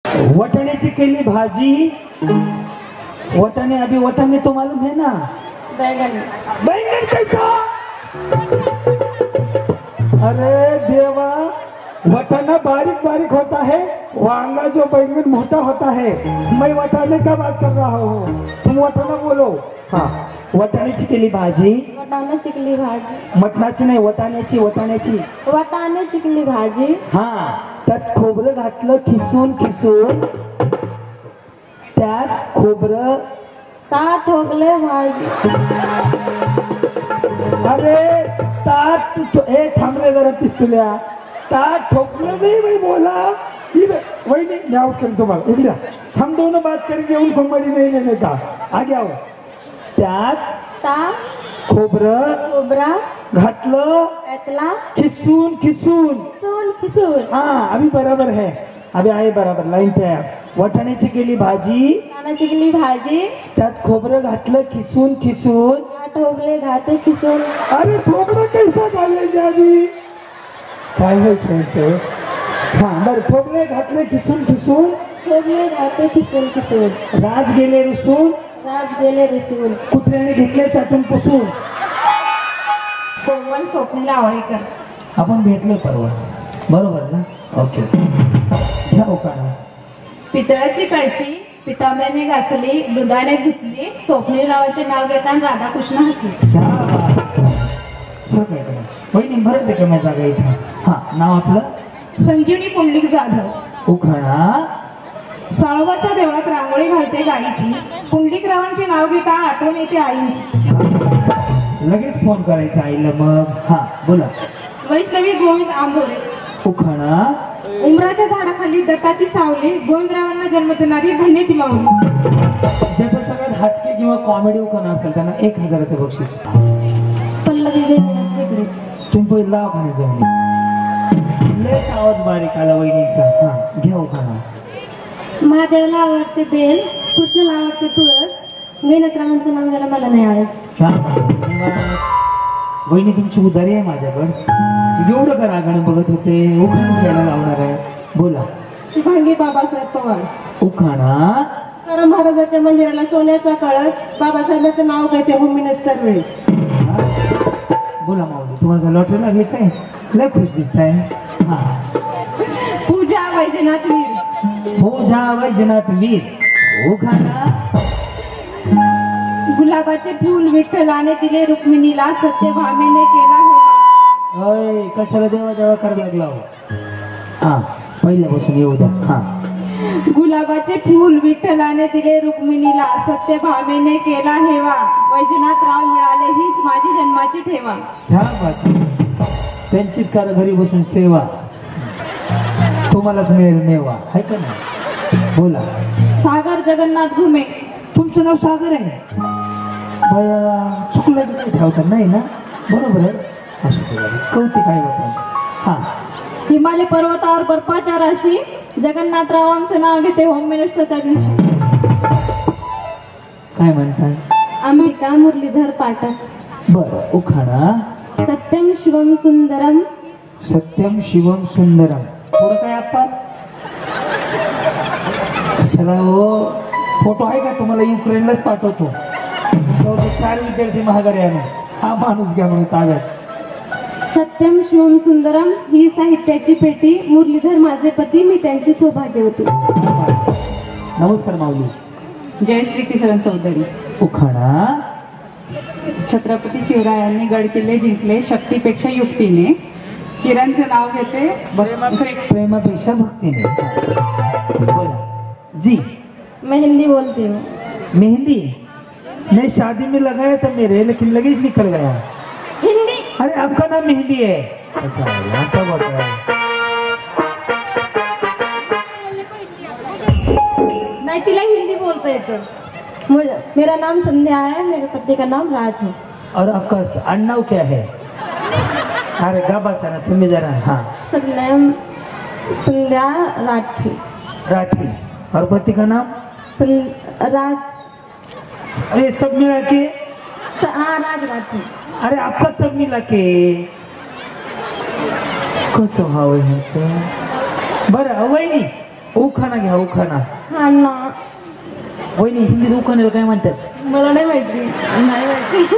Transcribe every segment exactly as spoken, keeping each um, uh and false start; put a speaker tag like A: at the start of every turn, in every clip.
A: वटाण्याची केली भाजी. वटाणे अभी वटाणे तो मालूम है ना.
B: बैंगन.
A: बैंगन कैसा. अरे देवा, वटाना बारीक बारीक होता है, वांगा जो बैंगन मोटा होता है. मैं वटाने का बात कर रहा हूँ, तुम वटाना बोलो. हाँ, वटाण्याची केली भाजी.
B: वटाण्याची केली भाजी.
A: मटणाची नाही, वटाण्याची. वटाण्याची
B: वटाण्याची केली भाजी.
A: हा, त्यात खोबरं घातलं खिसून खिसून. त्यात खोबरं
B: का ठोकले भाजी.
A: अरे ताट ए थांब रे जरा पिस्तुल्या. ताट ठोकलं नाही भाई बोला. वही नहीं मैं आउट कर तुम्हाला इकडे हम दोनों बात करेंगे उनको मरी नहीं लेने का. आगे आओ. त्यात
B: ता
A: खोबरं
B: खोबरा
A: घातलं
B: घातला
A: खिसून खिसून.
B: खिसून खिसून.
A: हाँ अभी बराबर है, अभी आए बराबर लाईन पे. वटाण्याची केली भाजी.
B: वटाण्याची केली भाजी.
A: त्यात खोबरं घातलं खिसून खिसून.
B: ठोकले घाते खिसून.
A: अरे खोबरं कैसा घालेंगे अभी. काय व्हायचं. हाँ बरं, ठोकले घातले खिसून खिसून.
B: ठोकले घाते खिसून खिसून.
A: राज गेले रुसून.
B: राज गेले रुसून.
A: कुत्र्याने घेतले चाटून पुसून.
B: कोमल स्वप्नील आवळेकर.
A: आपण भेटलो परवा बरोबर ना. ओके घ्या उखाणा.
C: पितळाची कळशी पितांबऱ्याने घासली, दुधाने धुतली, स्वप्नील नावाचे नाव घेताना राधाकृष्ण हसले.
A: वहिनी बरं भेट माझ्या जागा इथं. हा, नाव आपलं
C: संजीवनी पुंडलिक जाधव.
A: उखाणा.
C: साळोबाच्या देवळात रांगोळी घालते गायीची, पुंडलिकरावांचे नाव घेता आठवण येते आईंची.
A: लगेच फोन करायचा आईला मग. हा बोला.
C: वैष्णवी गोविंद आंबोरे.
A: उखाणा.
C: उमराच्या झाडाखाली दत्ताची सावली, गोविंदरावांना जन्म देणारी धन्यती माऊली.
A: ज्याचं सगळ्यात हटके किंवा कॉमेडी उखाणा असेल त्यांना एक हजाराचं बक्षीस.
B: पल्लवी देण्याची.
A: तुम्ही पहिला दवाखान्यात जाऊन लेट आवाज बारीक आला वहिनीचा. हा घ्या उखाणा.
B: महादेवला आवडते बेल, कृष्णाला आवडते तुळस, गणेशरावांचं नाव घ्यायला मला नाही आवडत.
A: वहिनी तुमची उदारी आहे माझ्याकडे. एवढं का रागाने बघत होते. उखाणा घ्यायला लावणार आहे. बोला.
C: शुभांगी बाबासाहेब पवार.
A: उखाणा.
C: तुकाराम महाराजांच्या मंदिराला सोन्याचा कळस, बाबासाहेबांचं नाव घेते होम मिनिस्टर वेळेस.
A: बोला माऊली, तुम्हाला लॉटरी लागली काय. लय खुश दिसताय. हा.
C: पूजा वैजनाथ वीर.
A: पूजा वैजनाथ वीर. उखाणा.
C: गुलाबाचे फूल विठ्ठलाने दिले रुक्मिणीला, सत्यभामेने केला हेवा.
A: अय कशाला देवा देवा करायला लागला. हा पहिल्यापासून येऊ द्या. हा.
C: गुलाबाचे फूल विठ्ठलाने दिले रुक्मिणीला, सत्यभामेने केला हेवा. वैजनाथराव मिळाले हीच माझी जन्माची ठेवा.
A: ह्या बात त्यांचीच कार घरी बसून सेवा, तुम्हालाच मिळेल मेवा. आहे का नाही. बोला.
C: सागर जगन्नाथ घुमे.
A: तुमचं नाव सागर आहे. बया चुकलं की काही ठेवतात नाही ना. बरोबर आहे. असं कौतिक आहे बापांचं. हा.
C: हिमालय पर्वतावर बर्फाच्या राशी, जगन्नाथरावांचं नाव घेते होम मिनिस्टरच्या दिवशी.
A: काय म्हणताय.
B: अंबिका मुरलीधर पाठक.
A: बरं. उखाणा.
B: सत्यम शिवम सुंदरम.
A: सत्यम शिवम सुंदरम. थोडं काय आपण कशाला हो. फोटो आहे का तुम्हाला. युक्रेनलाच पाठवतो. चार विद्यार्थी महागारी आले. हा माणूस घ्या म्हणून ताब्यात.
B: सत्यम शिवम सुंदरम ही साहित्याची पेटी, मुरलीधर माझे पती, मी त्यांची सौभाग्यवती.
A: नमस्कार माऊली.
C: जयश्री किशोर चौधरी.
A: उखाणा.
C: छत्रपती शिवरायांनी गड किल्ले जिंकले शक्तीपेक्षा युक्तीने, किरणचे नाव घेते
A: प्रेमापेक्षा भक्तीने. बोला. जी.
B: मैं हिंदी बोलती हूँ.
A: मेहंदी नहीं, शादी में लगाया था मेरे, लेकिन लगेज निकल गया.
B: हिंदी.
A: अरे आपका नाम मेहंदी है. अच्छा ऐसा बात है.
B: नहीं तिला हिंदी बोलता येतं. मुझे मेरा नाम संध्या है, मेरे पति का नाम राज है.
A: और आपका अन्नाव क्या है. अरे गाबा सारा तुम्हें जरा. हाँ.
B: नाम संध्या राठी.
A: राठी. और पति का नाम
B: राज.
A: अरे सब मिला के.
B: हाँ राज राठी.
A: अरे आपका सब मिला के कसं व्हावं ह्याचं. बरं वहिनी
D: उखाणा घ्या उखाणा.
B: हा ना.
D: वहिनी हिंदीत उखाण्याला काय म्हणतात?
B: मला नाही माहिती. नाही माहिती.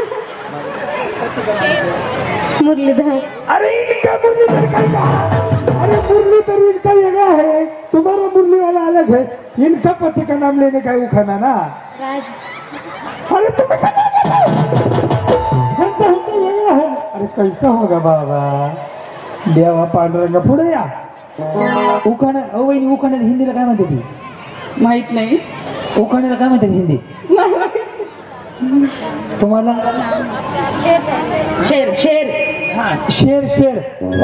B: मुरलीधर.
A: अरे इनका मुरलीधर का क्या? अरे मुरलीधर इनका वेगळा है, तुम्हारा मुरली वाला अलग है. इनका पति का नाम लेने का उखाना ना.
B: राज.
A: अरे तुम्हें क्या होता वेगळा है. अरे कैसा होगा बाबा. देवा पांडुरंगा पुढे या.
D: उखाणा अहो वहिनी उखाण्यात हिंदीला काय म्हणते ती?
C: माहित नाही.
D: उखाण्याला काय म्हणतात हिंदी तुम्हाला?
C: शेर शेर.
D: हा शेर शेर.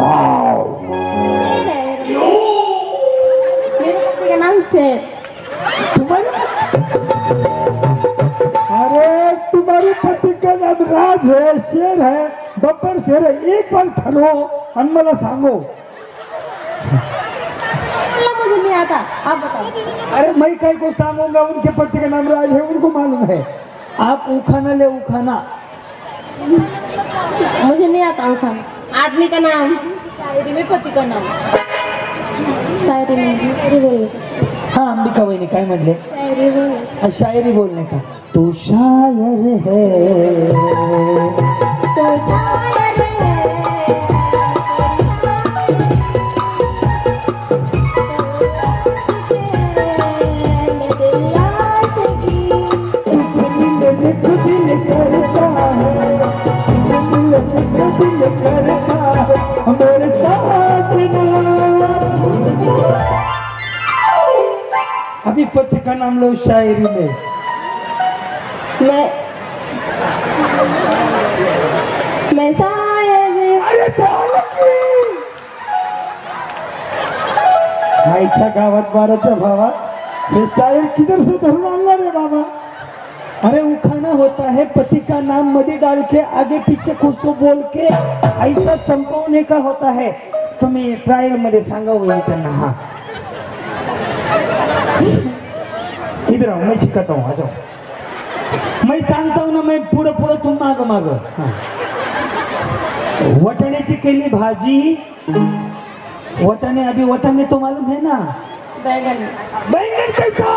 B: मेरे पति का नाम शेर.
A: तुम्हारे अरे तुम्हारे पति का नाम राज है, शेर है, बब्बर शेर है. एक बार ठरो और मला सांगो.
B: मुझे नहीं आता, आप बताओ.
A: अरे मैं कई को सांगूंगा. उनके पति का नाम राज है, उनको मालूम है.
D: आप उखाना ले उखाना.
B: मुझे नहीं आता उखाना. आदमी का नाम. शायरी में पति का नाम. शायरी में शायरी बोलने.
D: हा अंबिका वहिनी काय म्हणले?
B: शायरी बोलने.
D: हा, शायरी बोलने का. तू शायर है
B: तो शायर है.
A: अभी पति का नाम लो शायरी में.
B: मैं मैं शायर.
A: अरे आईच्या गावात बाराच्या भावात हे शायर किधर से धरून आणला रे बाबा.
D: अरे उखाना होता है पति का नाम मधी डाल के आगे पीछे कुछ तो बोल के ऐसा संपवने का होता है. तुम्ही ट्रायल मध्ये सांगा वहिनी त्यांना. हा इधर आओ मैं सिखाता हूँ. आ जाओ. मैं सांगता हूँ ना, मैं पुढं पुढं तुम माग माग. वटाण्याची केली भाजी. वटाणे अभी वटाणे तो मालूम है ना.
B: बैगन.
A: बैंगन कैसा.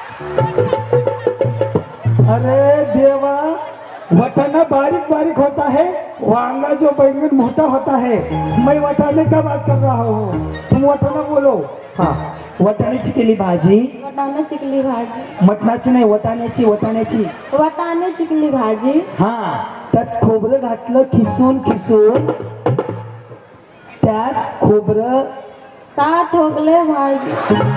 A: अरे देवा वटाना बारीक बारीक होता है, वांगा जो बैंगन मोटा होता है. मैं वटाने का बात कर रहा हूँ, तुम वटाना बोलो.
D: हा वटाण्याची केली भाजी.
B: वटाणे चिकली भाजी.
D: मटणाची नाही वटाण्याची वटाण्याची.
B: वटाणे चिकली भाजी.
D: हा त्यात खोबरं घातलं खिसून खिसून. त्यात खोबरं
B: ता ठोकले भाजी.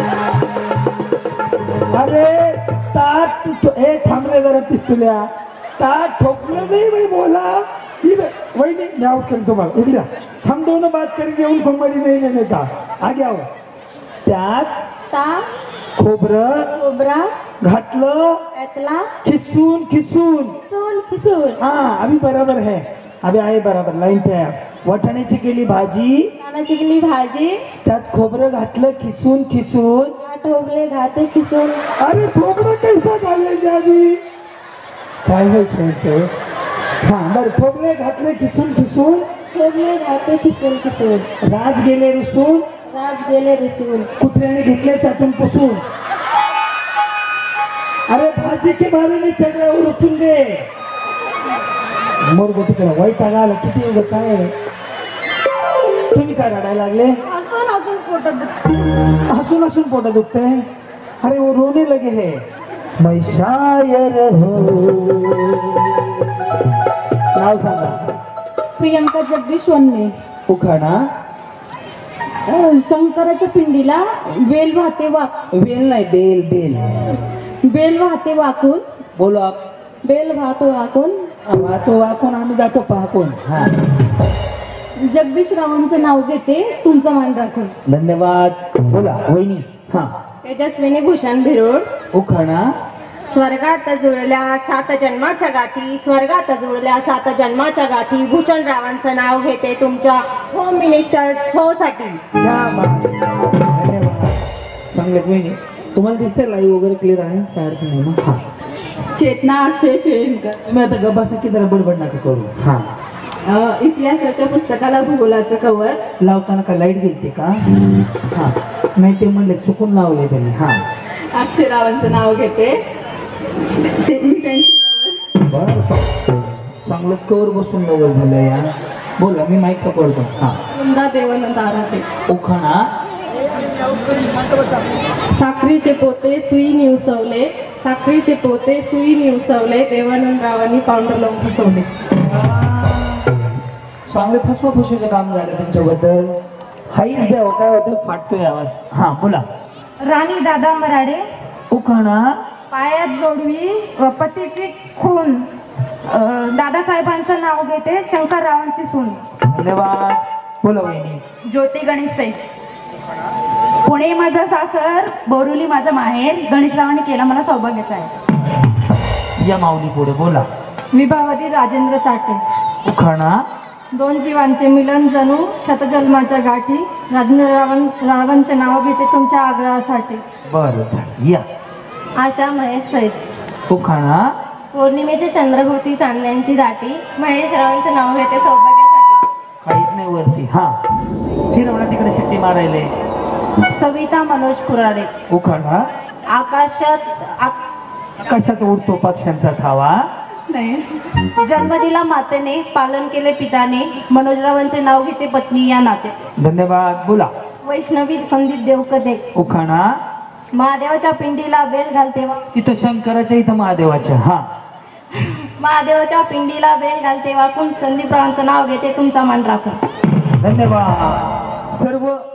A: अरे ताट तो- ए थांब रे जरा पिस्तुल्या. ताट ठोकलं नाही मैं बोला. इधर वही मैं आउट कर तुम्हाला. इकडे हम दोनों बात करेंगे, उनको मरी नहीं लेने का. आगे आओ.
D: त्यात
B: ता
D: खोबरं
B: खोबरा
D: घातलं
B: एतला
D: खिसून खिसून.
B: किसून किसून.
D: हाँ अभी बराबर है. अभी आए बराबर लाईन पे आहे. वटाण्याची केली भाजी.
B: वटाणे चिकली भाजी.
D: त्यात खोबरं घातलं खिसून खिसून.
B: ता ठोकले घाते किसून.
A: अरे ठोकरा कैसा डालेंगे अभी.
D: काय व्हायचं? हा बरं खोबरे घातले खिसून खिसून.
B: ठोकले घाते किसून किसून.
D: राज गेले रुसून.
B: रात गेले रिसून.
D: कुत्र्याने घेतले चाटून पुसून. अरे भाजी के बारे में चढ रुसून गे. मोर तिकडे वैताग आला किती एवढं काय. तुम्ही काय रडायला लागले?
B: हसून हसून पोटात दुखते.
D: हसून हसून पोटा दुखते. अरे वो रोने लगे है. मैं शायर हूँ. नाव सांगा.
C: प्रियंका जगदीश वनने.
D: उखाणा.
C: अं, शंकराच्या पिंडीला बेल वाहते वाक
D: बेल नाही बेल बेल.
C: बेल वाहते वाकून.
D: बोलो आप.
B: बेल वाहतो वाकून.
D: वाहतो वाकून आम्ही जातो पाहून. हा
C: जगदीश रावांचं नाव घेते तुमचं मान राखून.
D: धन्यवाद. बोला वहिनी. हा
C: तेजस्विनी भूषण भिरोड.
D: उखाणा.
C: स्वर्गात जुळल्या सात जन्माच्या गाठी. स्वर्गात जुळल्या सात जन्माच्या गाठी. भूषण रावांचं नाव घेते तुमच्या होम मिनिस्टर हो साठी.
D: या बात. धन्यवाद. चांगलेच वहिनी. तुम्हाला दिसतंय लाईव्ह वगैरे क्लिअर आहे काय अडचण नाही ना. हा
C: चेतना अक्षय शिळेकर.
D: तुम्ही आता गबासा की जरा बडबड नका करू. हा
E: अ, इतिहासाच्या पुस्तकाला भूगोलाचं कवर.
D: लावताना का लाईट गेलते का? हा नाही ते म्हणले चुकून लावले त्यांनी. हा
E: अक्षरावांचं नाव घेते. ते मी त्यांची cover.
D: बरं चांगलंच कवर बसून नवर झालं या. बोला मी माईक पकडतो. हा
E: वृंदा देवानंद आराटे.
D: उखाणा.
E: साखरीचे पोते सुई निवसवले, साखरीचे पोते सुई निवसवले, देवानंदरावांनी पावडर लावून फसवले.
D: चांगले फसवा फसवीचं काम झालं तुमच्याबद्दल. हाईच द्यावं काय होतं फाटतोय आवाज. हा बोला.
B: राणी दादा मराडे.
D: उखाणा.
B: पायात जोडवी व पतीची खून. अं, दादासाहेबांचं नाव घेते, शंकररावांची सून.
D: धन्यवाद. बोला वहिनी.
B: ज्योती गणेश सई. पुणे माझं सासर, बोरुली माझं माहेर, गणेशरावांनी केला मला सौभाग्याचा आहे.
D: या माऊली पुढे बोला.
B: विभावती राजेंद्र चाटे.
D: उखाणा.
B: दोन जीवांचे मिलन जणू शतजन्माच्या गाठी, राजेंद्र रावण रावांचे नाव घेते तुमच्या आग्रहासाठी.
D: बरं झालं. या.
B: आशा महेश सैद.
D: उखाणा.
B: पौर्णिमेच्या चंद्रभोवती चांदण्यांची दाटी, महेश रावांचे नाव घेते सौभाग्यासाठी.
D: काहीच नाही वरती. हा फिरवला तिकडे शिट्टी मारायले.
C: सविता मनोज कुराडे.
D: उखाणा.
C: आकाशात
D: कशात उडतो पक्ष्यांचा थावा.
C: नाही. जन्म दिला मातेने, पालन केले पिताने, मनोजरावांचे नाव घेते पत्नी या नाते.
D: धन्यवाद. बोला.
C: वैष्णवी संदीप देवकते.
D: उखाणा.
C: महादेवाच्या पिंडीला बेल घालते वा
D: इथं शंकराच्या इथं महादेवाच्या. हा
C: महादेवाच्या पिंडीला बेल घालते वाकून, संदीपरावांचं नाव घेते तुमचा मान राखून.
D: धन्यवाद. सर्व